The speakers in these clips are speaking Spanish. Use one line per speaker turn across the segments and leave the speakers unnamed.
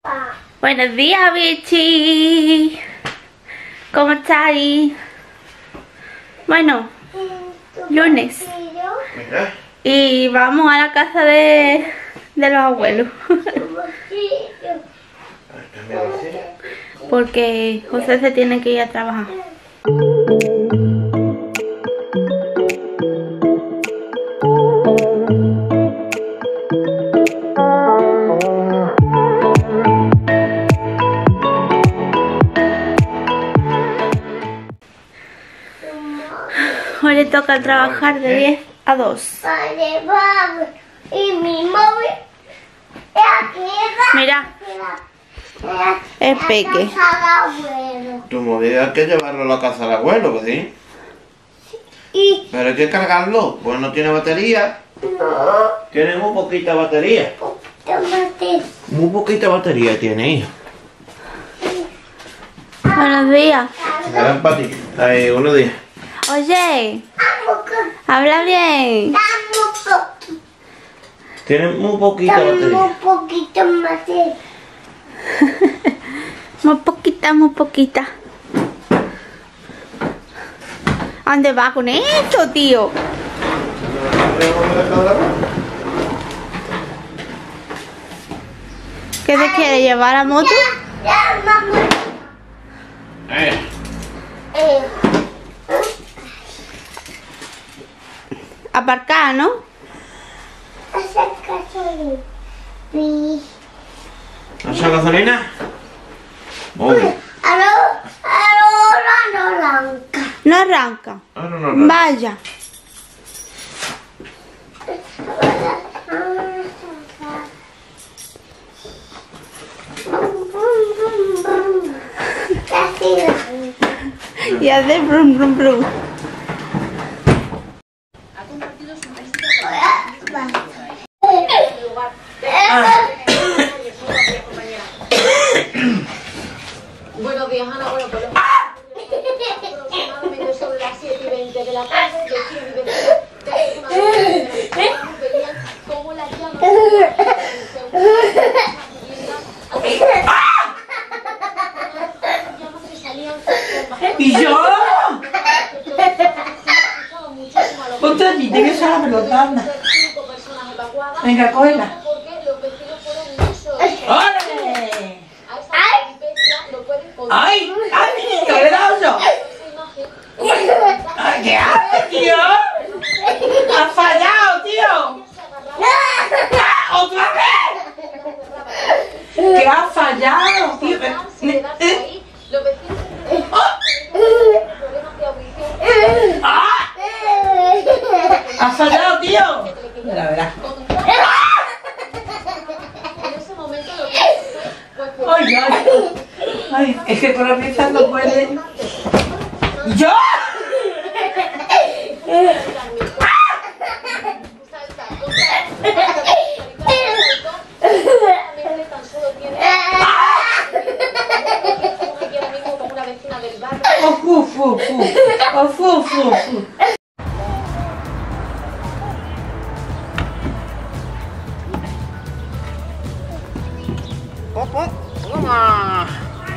Buenos días, bichi. ¿Cómo estáis? Bueno, lunes. Y vamos a la casa de los abuelos. Porque José se tiene que ir a trabajar. Hoy le toca trabajar de 10 a 2.
Y mi móvil es aquí.
Mira, es peque.
Tu móvil hay que llevarlo a la casa del abuelo, pues sí.
Y
Pero hay que cargarlo, pues no tiene batería.
no,
Tiene muy poquita batería.
tómate.
Muy poquita batería tiene, hijo.
Buenos días.
Eran para ti. Ahí, buenos días.
Oye, habla bien.
Tiene muy poquita batería.
Un poquito más de...
Muy poquita, muy poquita. ¿A dónde va con esto, tío? ¿Qué te quiere llevar a moto?
Ya, mamá.
Aparcar, ¿no?
Hacer caso de mí.
¿No echa gasolina? Obvio.
Ahora no arranca.
No arranca.
Ahora no.
Vaya. Y hace brum brum brum.
Buenos días, Ana. Bueno, pues aproximadamente sobre las 7:20 de la tarde, vecinos y vecinas de una veían cómo las llamas que salían.
¿Y yo? Ponte allí, tienes que echar la pelota, anda. Venga, cógela.
Porque los vecinos fueron muchos.
¡Órale!
A esa peripecia lo pueden contar.
¡Ay! ¡Ay, niño! ¿Le he dado yo? ¡Ay, qué haces, tío! ¡Has fallado, tío! ¡Ah, ¡otra vez! ¡Que has fallado, tío!
Los vecinos problemas de audición.
¡Ah! ¡Has fallado, tío! Verá, verá.
En ese momento lo que fue pues
¡Ay, ay! ¡Ay! Es que con la risa no puede. ¡Yo!
tan solo tiene como una vecina del barrio.
¡Oh, fu, fu, fu! ¡Oh, fu, fu, fu!
¡Toma!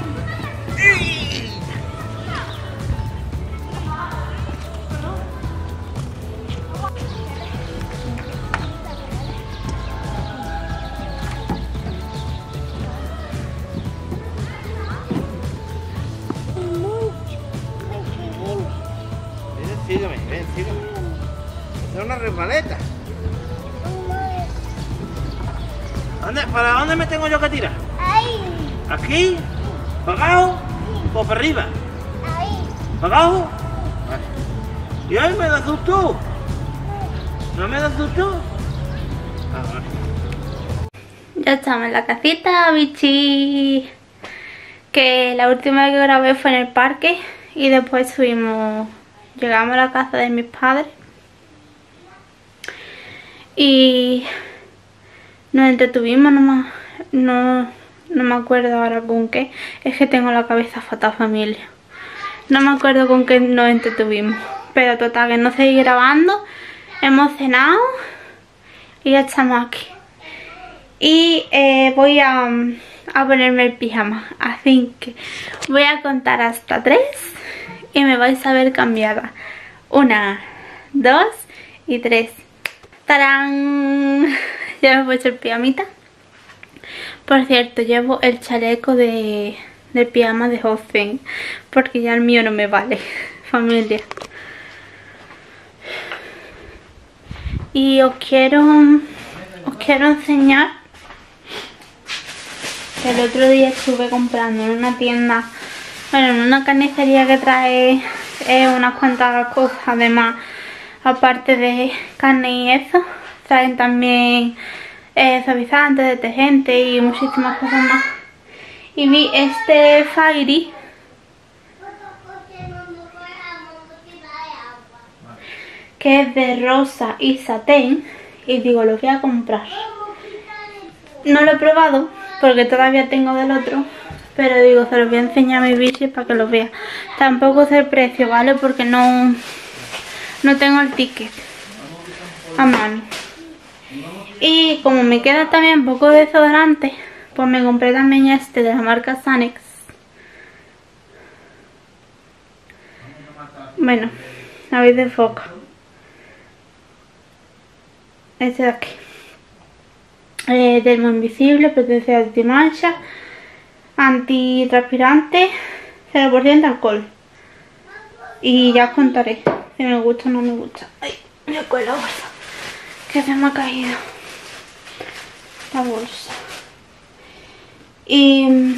Sígueme, ven, sígueme. Es una resbaleta. ¿Para dónde me tengo yo que tirar?
Ahí,
¿Aquí? ¿Para abajo? ¿O para arriba?
ahí.
¿Para abajo? Vale. ¿Y ahí me das tú? ¿No me das tú? Ah, vale.
Ya estamos en la casita, bichi. Que la última vez que grabé fue en el parque. Y después llegamos a la casa de mis padres. Y nos entretuvimos nomás. No me acuerdo ahora con qué. Es que tengo la cabeza fatal, familia. No me acuerdo con qué nos entretuvimos. Pero total, que no seguí grabando. Hemos cenado y ya estamos aquí. Y voy a a ponerme el pijama. Así que voy a contar hasta 3 y me vais a ver cambiada. 1, 2 y 3. ¡Tarán! Ya me he puesto el pijamita. Por cierto, llevo el chaleco de pijama de Hosen, porque ya el mío no me vale, familia. Y os quiero enseñar que el otro día estuve comprando en una tienda, bueno, en una carnicería que trae unas cuantas cosas, además, aparte de carne y eso, traen también suavizantes, detergentes y muchísimas cosas más. Y vi este Fairy que es de rosa y satén y digo, lo voy a comprar. No lo he probado porque todavía tengo del otro, pero digo, se lo voy a enseñar a mi bici para que lo vea. Tampoco sé el precio, ¿vale? Porque no tengo el ticket a mano. Y como me queda también un poco de desodorante, pues me compré también este de la marca Sanex. Bueno, a ver de foca. Este de aquí. Dermo invisible, protección antimancha, antitranspirante, 0% alcohol. Y ya os contaré si me gusta o no me gusta. Ay, me cuela bolsa, que se me ha caído la bolsa. Y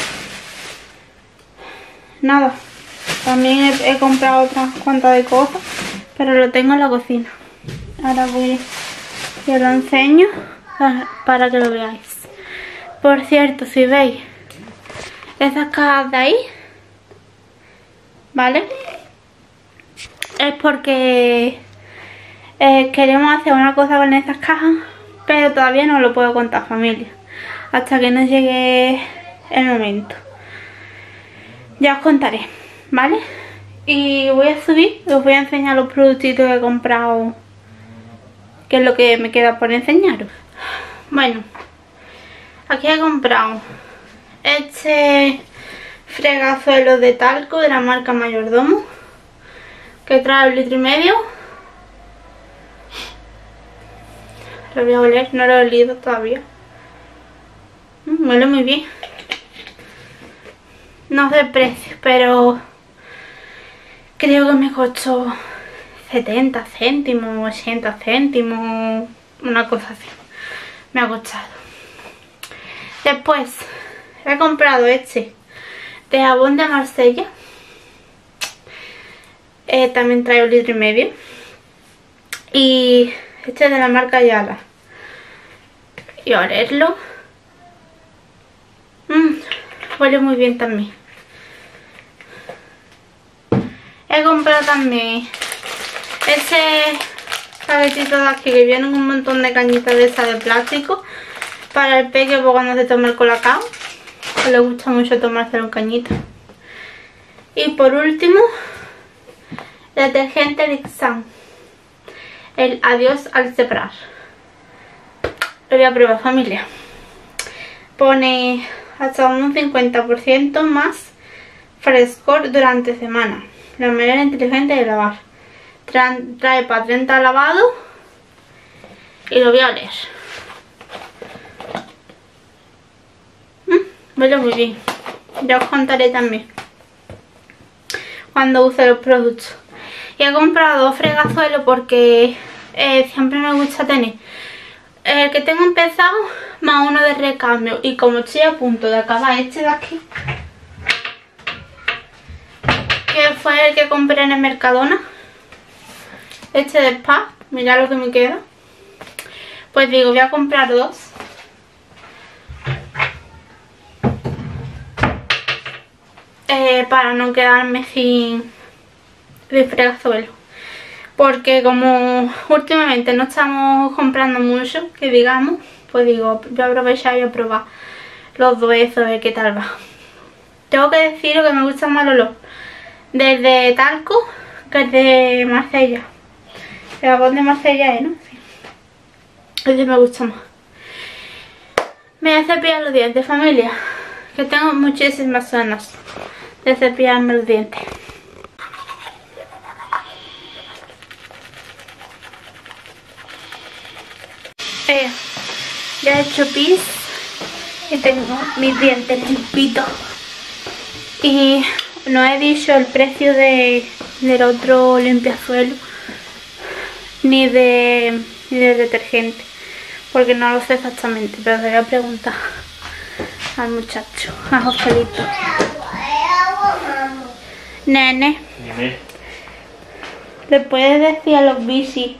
nada, también he comprado otras cuantas de cosas, pero lo tengo en la cocina. Ahora voy y os lo enseño para que lo veáis. Por cierto, si veis esas cajas de ahí, ¿vale? Es porque queremos hacer una cosa con esas cajas, pero todavía no lo puedo contar, familia, hasta que no llegue el momento. Ya os contaré, ¿vale? Y voy a subir, os voy a enseñar los productitos que he comprado, que es lo que me queda por enseñaros. Bueno, aquí he comprado este fregazuelo de talco de la marca Mayordomo, que trae 1,5 litros. Lo voy a oler, no lo he olido todavía. Huele muy bien. No sé el precio, pero creo que me costó 70 céntimos, 80 céntimos, una cosa así. Me ha costado. Después he comprado este de jabón de Marsella. También trae 1,5 litros. Y este es de la marca Yala. Y a olerlo. Huele muy bien también. He comprado también ese paquetito de aquí que viene un montón de cañitas de esas de plástico para el peque cuando se toma el colacao, que le gusta mucho tomárselo en cañita. Y por último, detergente Lixan, el adiós al separar. Lo voy a probar, familia. Pone hasta un 50% más frescor durante semana. La manera inteligente de lavar. Trae para 30 lavados. Y lo voy a oler. Huele muy bien. Ya os contaré también cuando use los productos. Y he comprado 2 fregazuelos porque siempre me gusta tener el que tengo empezado más uno de recambio. Y como estoy a punto de acabar este de aquí, que fue el que compré en el Mercadona, este de Spa, mirad lo que me queda, pues digo, voy a comprar 2. Para no quedarme sin fregazuelo, porque como últimamente no estamos comprando mucho, que digamos, pues digo, voy a aprovechar y a probar los 2 esos, a ver qué tal va. Tengo que deciros que me gusta más el olor desde talco que el de Marsella. El jabón de Marsella, ¿no? Sí. Ese me gusta más. Me voy a cepillar los dientes, familia. Que tengo muchísimas ganas de cepillarme los dientes. Ya he hecho pis y tengo mis dientes limpitos. Y no he dicho el precio del otro limpiazuelo ni de detergente, porque no lo sé exactamente, pero le voy a preguntar al muchacho, a Joselito. Nene,
Dime.
¿le puedes decir a los bicis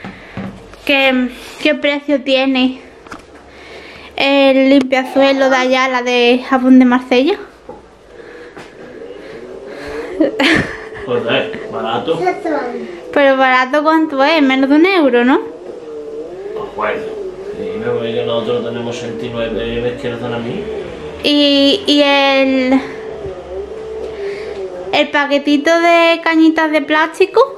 qué precio tiene el limpiazuelo de Ayala de jabón de Marsella?
Joder, barato.
Pero barato, ¿cuánto es? Menos de €1, ¿no?
Bueno, dime, porque nosotros tenemos 69 veces que nos dan a mí.
Y el paquetito de cañitas de plástico.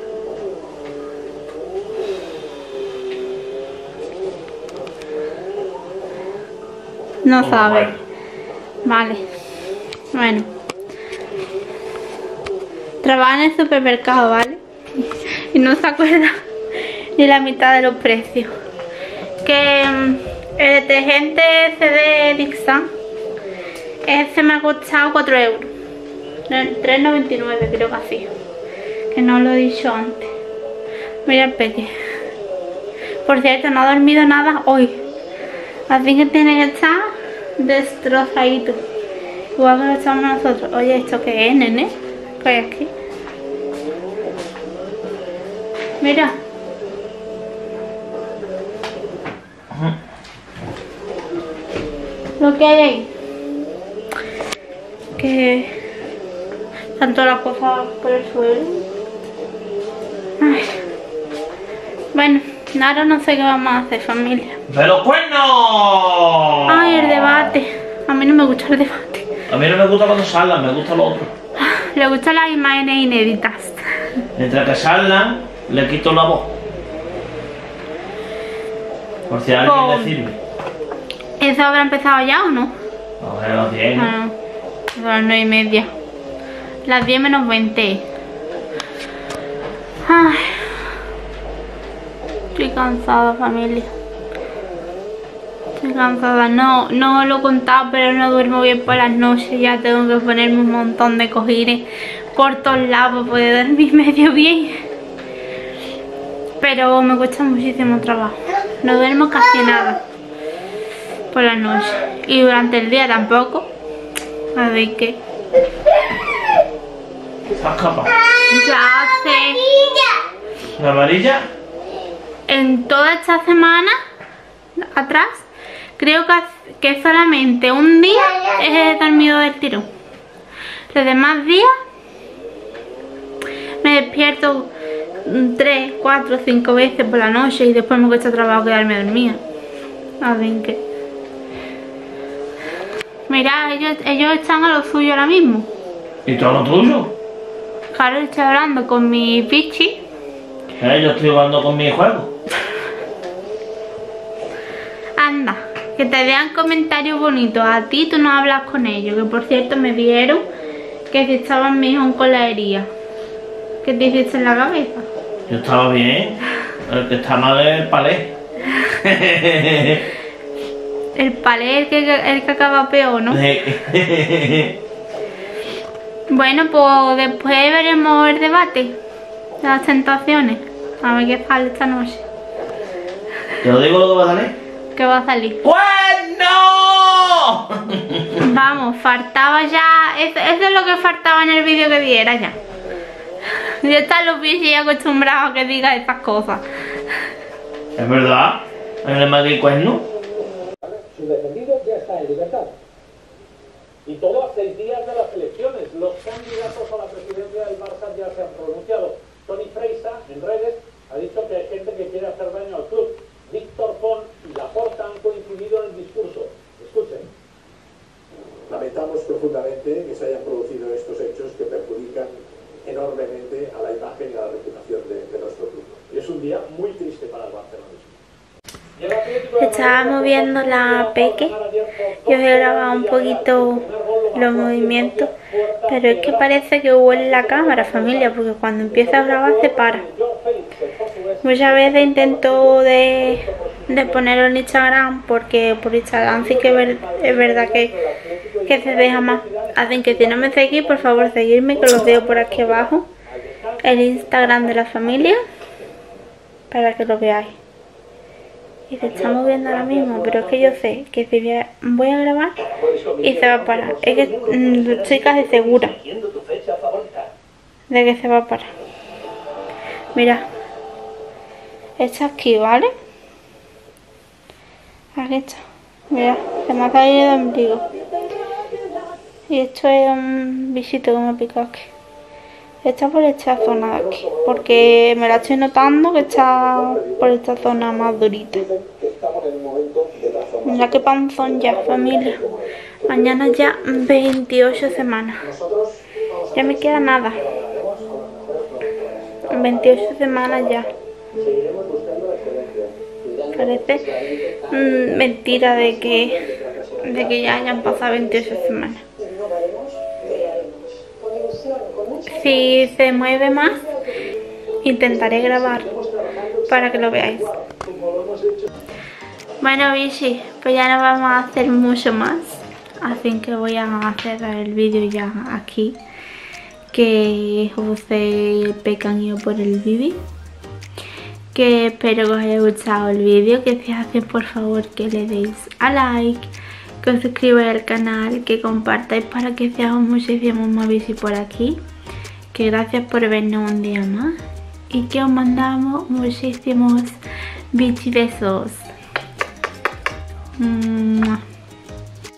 No
Como
sabe.
bueno.
Vale. Bueno. Trabaja en el supermercado, ¿vale? Y no se acuerda ni la mitad de los precios. Que el detergente CD Dixan, ese me ha costado 4 euros. 3,99 creo que así. Que no lo he dicho antes. Mira el peque. Por cierto, no ha dormido nada hoy. Así que tiene que estar destrozadito. Igual que lo estamos nosotros. Oye, ¿esto qué es, nene? ¿Qué hay aquí? Mira. Lo que hay ahí. Que están todas las cosas por el suelo. Ay. Bueno, ahora no sé qué vamos a hacer, familia.
¡De los cuernos!
Ay, el debate. A mí no me gusta el debate.
A mí no me gusta cuando salgan, me gusta lo otro.
Le gustan las imágenes inéditas.
Mientras que salgan, le quito la voz. Por si a alguien le sirve.
¿Eso habrá empezado ya o no?
A ver, los 10, ¿no?
Ah, no. A las 9:30. Las 10 menos 20. Ay. Estoy cansada, familia. Estoy cansada. No lo he contado, pero no duermo bien por las noches. Ya tengo que ponerme un montón de cojines por todos lados para poder dormir medio bien. Pero me cuesta muchísimo trabajo. No duermo casi nada por la noche. Y durante el día tampoco. Así que...
Se ha escapado.
ya sé.
¿La amarilla?
En toda esta semana atrás, creo que solamente un día he dormido del tirón. Los demás días me despierto 3, 4, 5 veces por la noche y después me cuesta trabajo quedarme dormida. Así que... mira, ellos están a lo suyo ahora mismo.
¿Y todo lo tuyo?
Claro, estoy hablando con mi bichi.
Yo estoy jugando con mi juego.
Anda, que te vean comentarios bonitos. A ti tú no hablas con ellos. Que por cierto me vieron que si estaban mi hijo con la herida. ¿Qué te hiciste en la cabeza?
Yo estaba bien. El que está mal es el palé.
El palé, el que acaba peor, ¿no? Bueno, pues después veremos el debate de las tentaciones. A ver qué sale esta noche.
¿Te lo digo lo que va a salir?
¿Qué va a salir?
¡Pues no!
Vamos, faltaba ya... Eso es lo que faltaba en el vídeo que viera ya. Ya están los bichos ya acostumbrados a que diga esas cosas.
¿Es verdad? ¿Hay un más que cuerno?
Su defendido ya está en libertad. Y todo a 6 días de las elecciones. Los candidatos a la presidencia del Barça ya se han pronunciado. Toni Freisa, en redes, ha dicho que hay gente que quiere hacer daño al club. Víctor Font y Laporta han coincidido en el discurso. Escuchen.
Lamentamos profundamente que se hayan producido estos hechos que perjudican enormemente a la imagen y a la reputación de nuestro club.
Y es un día muy triste para el barcelonismo.
Estábamos viendo la Peque y os he grabado un poquito los movimientos, pero es que parece que huele la cámara, familia, porque cuando empieza a grabar se para. Muchas veces intento de ponerlo en Instagram, porque por Instagram sí que es verdad que se deja más. Así que si no me seguís, por favor seguirme, que los dejo por aquí abajo, el Instagram de la familia, para que lo veáis. Y se está moviendo ahora mismo, pero es que yo sé que si voy a grabar y se va a parar. Es que estoy casi segura de que se va a parar. Mira, está aquí, ¿vale? Aquí está. Mira, se me ha salido el ombligo. Y esto es un bichito que me ha picado aquí. Está por esta zona de aquí, porque me la estoy notando que está por esta zona más durita. Mira qué panzón ya, familia. Mañana ya 28 semanas. Ya me queda nada. 28 semanas ya. Parece mentira de que ya hayan pasado 28 semanas. Si se mueve más, intentaré grabar para que lo veáis. Bueno, bichi, pues ya no vamos a hacer mucho más, así que voy a cerrar el vídeo ya aquí, que José y el Peque han ido por el bibi. Que espero que os haya gustado el vídeo, que si hacen por favor que le deis a like, que os suscribáis al canal, que compartáis para que seamos muchísimos más bichis por aquí. Que gracias por vernos un día más y que os mandamos muchísimos bichis besos.